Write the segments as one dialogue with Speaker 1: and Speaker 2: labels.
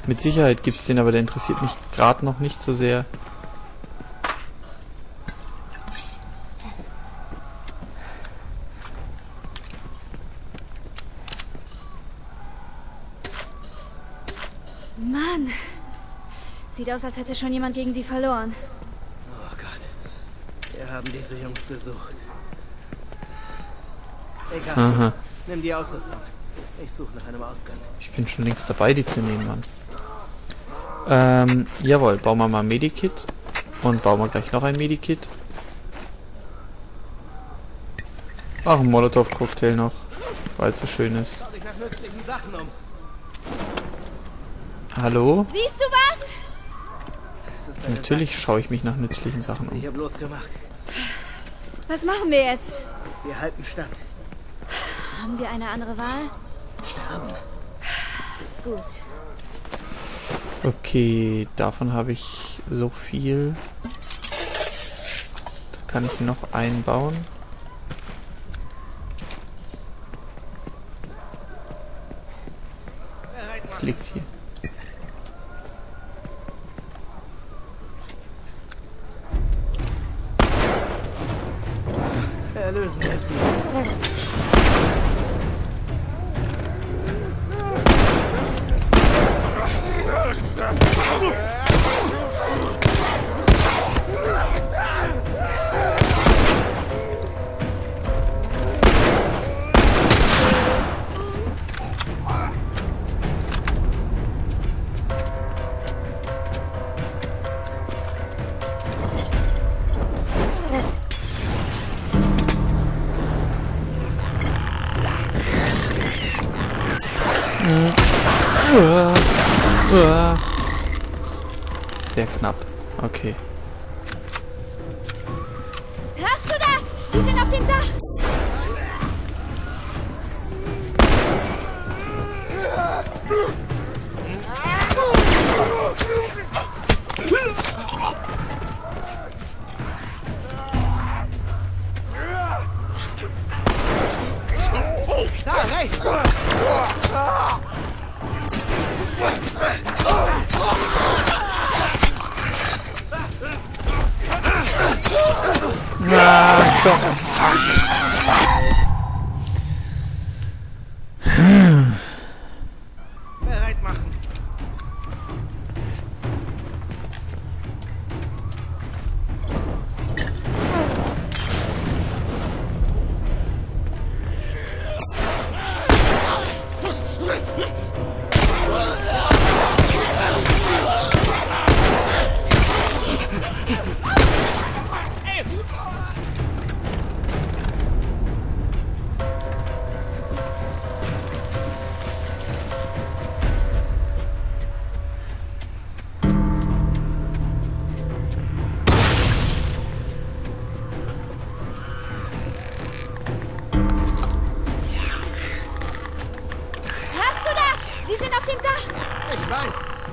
Speaker 1: Mit Sicherheit gibt es den, aber der interessiert mich gerade noch nicht so sehr.
Speaker 2: Mann! Sieht aus, als hätte schon jemand gegen sie verloren.
Speaker 3: Oh Gott. Wir haben diese Jungs gesucht. Egal.
Speaker 1: Aha.
Speaker 3: Nimm die Ausrüstung. Ich suche nach einem Ausgang.
Speaker 1: Ich bin schon längst dabei, die zu nehmen, Mann. Jawohl, bauen wir mal ein Medikit. Und bauen wir gleich noch ein Medikit. Ach, ein Molotow-Cocktail noch. Weil es so schön ist.
Speaker 3: Schau dich nach nützlichen Sachen um.
Speaker 1: Hallo?
Speaker 2: Siehst du was?
Speaker 3: Es ist eine
Speaker 1: Natürlich schaue ich mich nach nützlichen Sachen
Speaker 3: Sache, die
Speaker 1: um.
Speaker 3: hier bloß gemacht.
Speaker 2: Was machen wir jetzt?
Speaker 3: Wir halten stand.
Speaker 2: Haben wir eine andere Wahl?
Speaker 3: Sterben.
Speaker 2: Gut.
Speaker 1: Okay, davon habe ich so viel. Da kann ich noch einbauen. Was liegt hier?
Speaker 3: Erlösen wir sie.
Speaker 1: Sehr knapp. Okay.
Speaker 2: Hörst du das? Sie sind auf dem Dach!
Speaker 3: Da, rechts!
Speaker 1: Na, komm, fuck.
Speaker 3: Bereit machen.
Speaker 2: Hörst du das? Sie sind auf dem Dach!
Speaker 3: Ich weiß.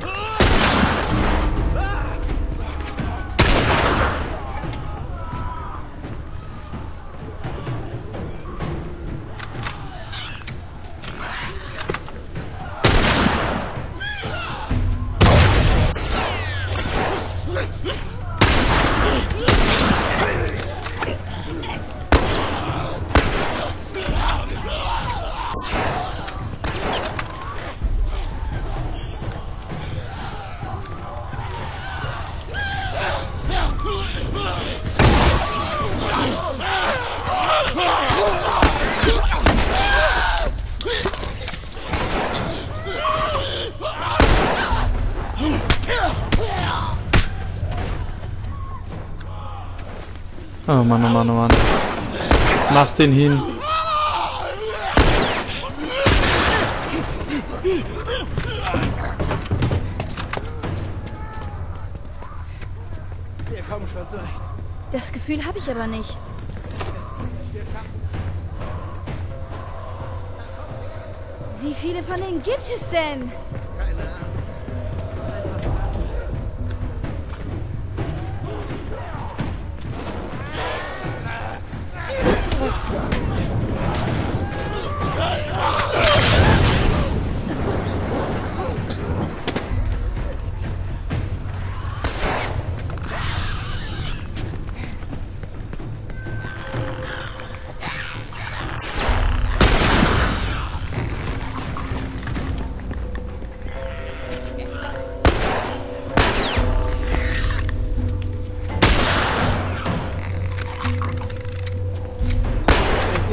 Speaker 1: Oh Mann, oh Mann, oh Mann. Mach den hin.
Speaker 3: Wir kommen schon zurecht.
Speaker 2: Das Gefühl habe ich aber nicht. Wie viele von denen gibt es denn?
Speaker 3: Keine Ahnung.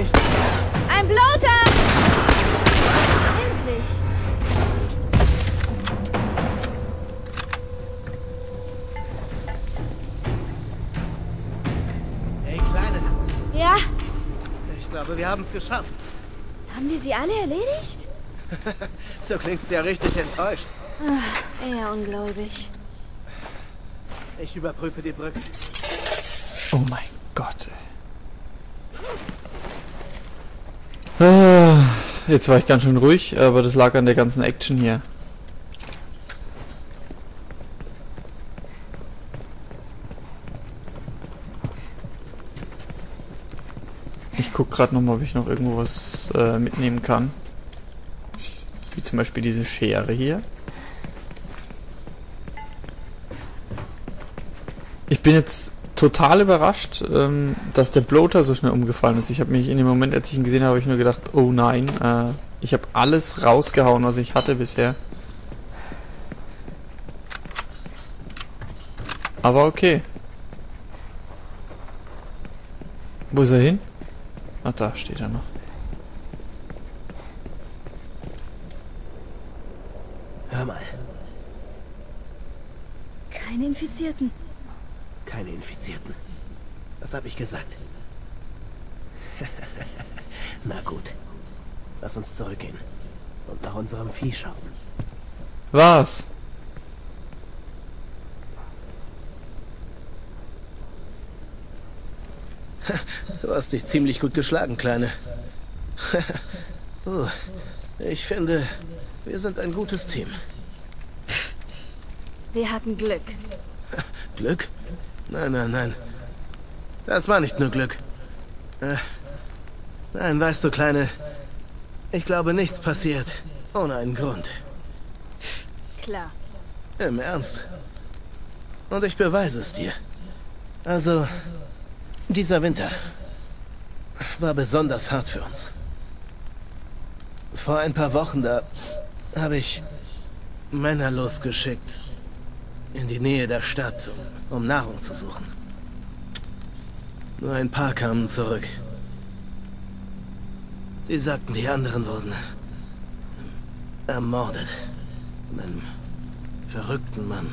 Speaker 3: nicht.
Speaker 2: Ein Bloater! Endlich!
Speaker 3: Hey, Kleine.
Speaker 2: Ja?
Speaker 3: Ich glaube, wir haben es geschafft.
Speaker 2: Haben wir sie alle erledigt?
Speaker 3: Du klingst ja richtig enttäuscht.
Speaker 2: Ach, eher ungläubig.
Speaker 3: Ich überprüfe die Brücke.
Speaker 1: Oh mein Gott. Jetzt war ich ganz schön ruhig, aber das lag an der ganzen Action hier. Ich guck gerade nochmal, ob ich noch irgendwo was mitnehmen kann. Wie zum Beispiel diese Schere hier. Ich bin jetzt total überrascht, dass der Bloater so schnell umgefallen ist. Ich habe mich in dem Moment, als ich ihn gesehen habe, ich nur gedacht, oh nein, ich habe alles rausgehauen, was ich hatte bisher. Aber okay. Wo ist er hin? Ach, da steht er noch.
Speaker 3: Hör mal,
Speaker 2: Keine Infizierten.
Speaker 3: keine Infizierten. Was habe ich gesagt? Na gut. Lass uns zurückgehen und nach unserem Vieh schauen.
Speaker 1: Was?
Speaker 3: Du hast dich ziemlich gut geschlagen, Kleine. Ich finde, wir sind ein gutes Team.
Speaker 2: Wir hatten Glück.
Speaker 3: Glück? Nein, nein, nein. Das war nicht nur Glück. Nein, weißt du, Kleine, ich glaube, nichts passiert ohne einen Grund.
Speaker 2: Klar.
Speaker 3: Im Ernst. Und ich beweise es dir. Also, dieser Winter war besonders hart für uns. Vor ein paar Wochen, da habe ich Männer losgeschickt in die Nähe der Stadt, um Nahrung zu suchen. Nur ein paar kamen zurück. Sie sagten, die anderen wurden ermordet. Von einem verrückten Mann.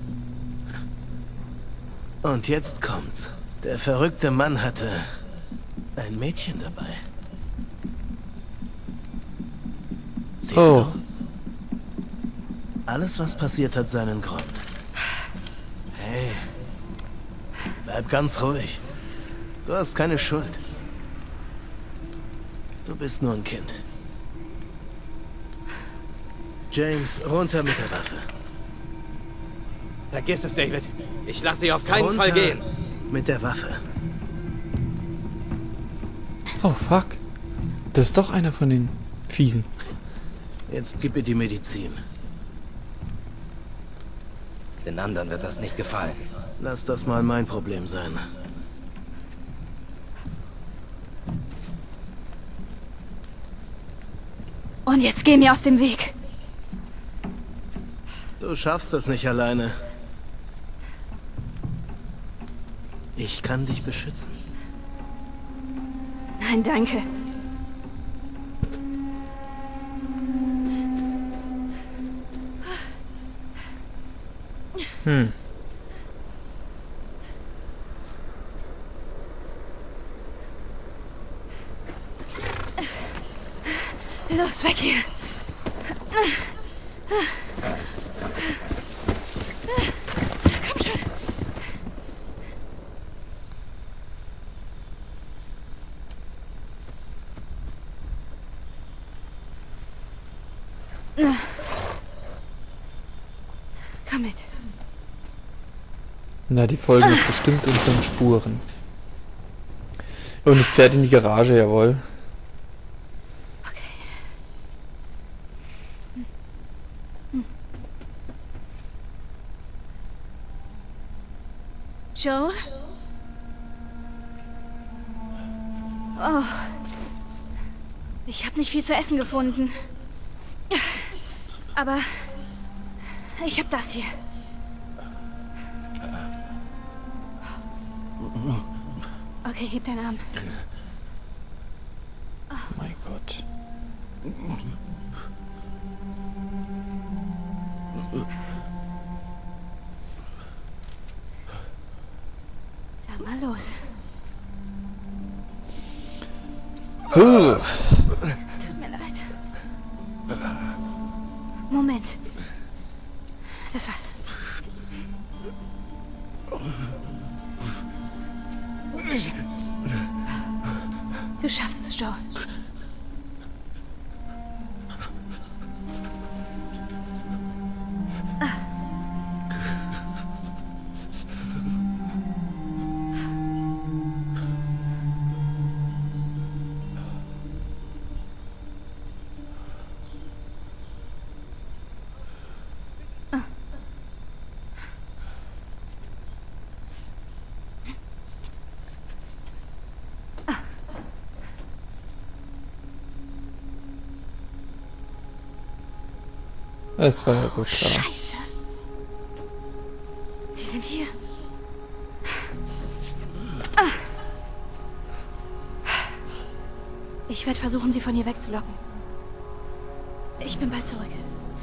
Speaker 3: Und jetzt kommt's. Der verrückte Mann hatte ein Mädchen dabei. Siehst du? Alles, was passiert, hat seinen Grund. Hey, bleib ganz ruhig. Du hast keine Schuld. Du bist nur ein Kind. James, runter mit der Waffe.
Speaker 4: Vergiss es, David. Ich lasse sie auf keinen
Speaker 3: Runter
Speaker 4: Fall gehen.
Speaker 3: mit der Waffe.
Speaker 1: Oh, fuck. Das ist doch einer von den Fiesen.
Speaker 3: Jetzt gib ihr die Medizin.
Speaker 4: Den anderen wird das nicht gefallen.
Speaker 3: Lass das mal mein Problem sein.
Speaker 2: Und jetzt geh mir aus dem Weg.
Speaker 3: Du schaffst das nicht alleine. Ich kann dich beschützen.
Speaker 2: Nein, danke. Los, weg hier. Komm schon. Komm mit.
Speaker 1: Na, die folgen doch bestimmt unseren Spuren. Und das Pferd in die Garage, jawohl.
Speaker 2: Joel? Oh. Ich habe nicht viel zu essen gefunden. Aber ich habe das hier. Okay, heb deinen Arm.
Speaker 1: Gott.
Speaker 2: Sag mal los. Tut mir leid. Moment. Das war's. Du schaffst es, Joe.
Speaker 1: Es war ja so klar.
Speaker 2: Scheiße. Sie sind hier. Ich werde versuchen, sie von hier wegzulocken. Ich bin bald zurück.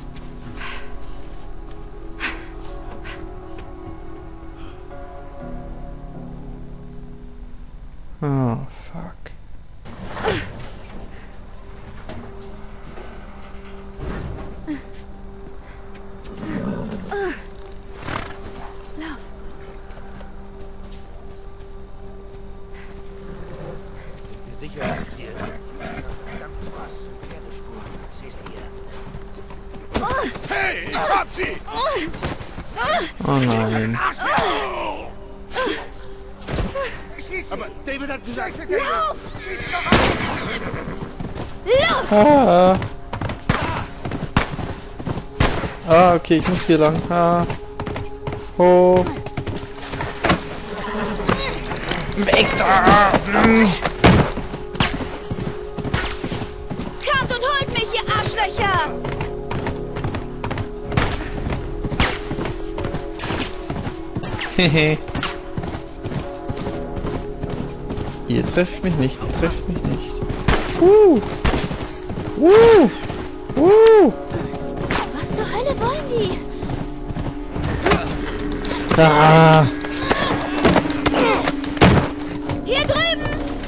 Speaker 1: Oh, fuck.
Speaker 2: Lauf.
Speaker 5: Sicher, hier. Verdammt, was? Pferdespur. Siehst du hier? Hey, ich hab sie!
Speaker 1: Oh nein.
Speaker 5: Aber David hat gesagt, lauf! Schieß ihn doch
Speaker 1: Ah.
Speaker 5: ab!
Speaker 1: Ah, okay, ich muss hier lang. Ah. Oh. Weg da!
Speaker 2: Kommt und holt mich, ihr Arschlöcher!
Speaker 1: Hehe. Ihr trefft mich nicht, ihr trefft mich nicht.
Speaker 2: Was zur Hölle wollen die?
Speaker 1: Ah.
Speaker 2: Hier drüben!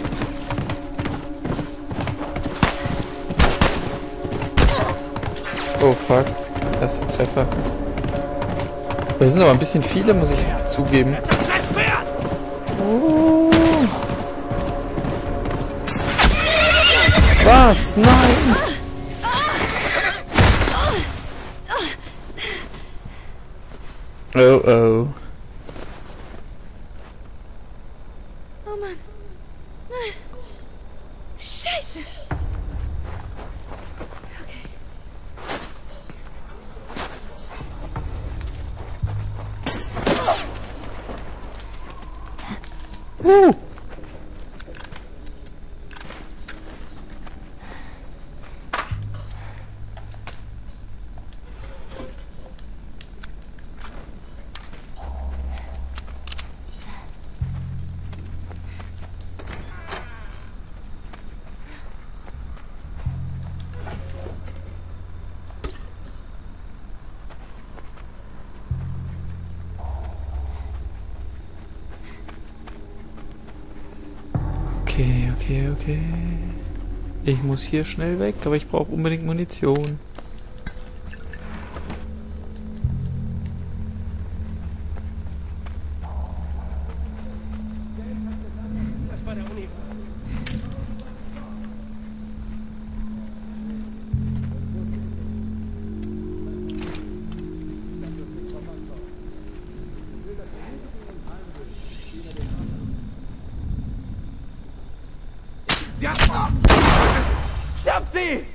Speaker 1: Oh fuck. Erster Treffer. Das sind aber ein bisschen viele, muss ich zugeben. Oh. Was? Nein! Oh oh.
Speaker 2: Oh Mann. Nein. Scheiße. Okay.
Speaker 1: Okay. Ich muss hier schnell weg, aber ich brauche unbedingt Munition.
Speaker 5: Das war der Uni. Ja! Stoppt sie!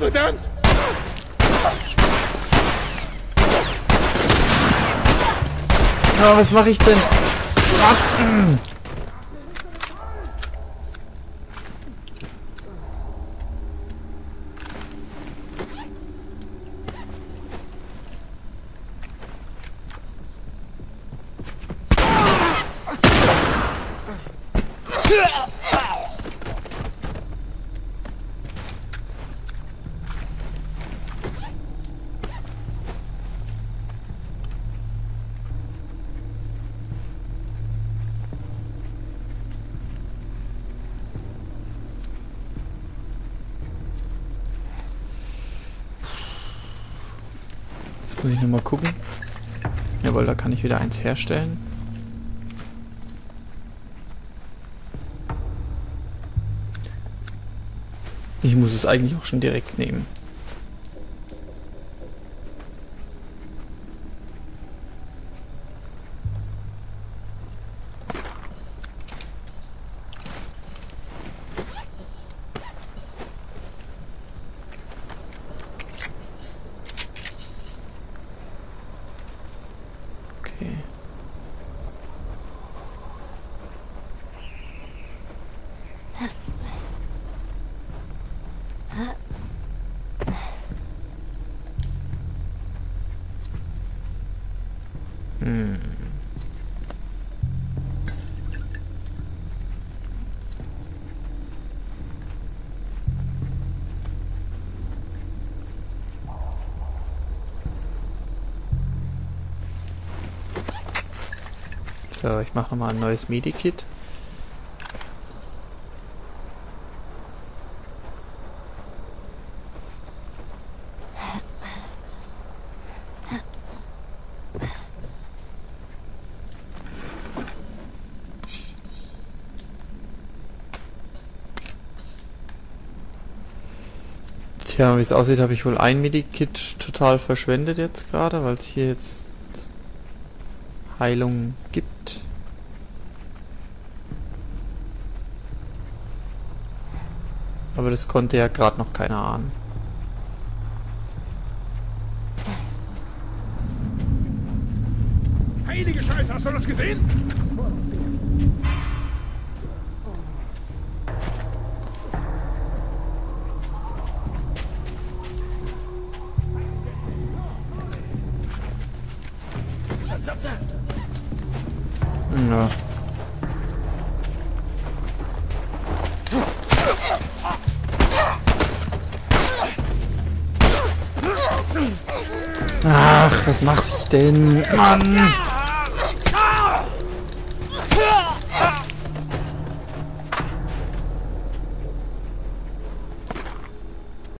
Speaker 5: Verdammt!
Speaker 1: Ja, was mache ich denn? Jetzt muss ich nochmal gucken. Jawohl, da kann ich wieder eins herstellen. Ich muss es eigentlich auch schon direkt nehmen. Okay. So, ich mache nochmal ein neues Medikit. Tja, wie es aussieht, habe ich wohl ein Medikit total verschwendet jetzt gerade, weil es hier jetzt Heilung gibt. Aber das konnte ja gerade noch keiner ahnen.
Speaker 5: Heilige Scheiße, hast du das gesehen?
Speaker 1: Ja. Ach, was mache ich denn? Mann!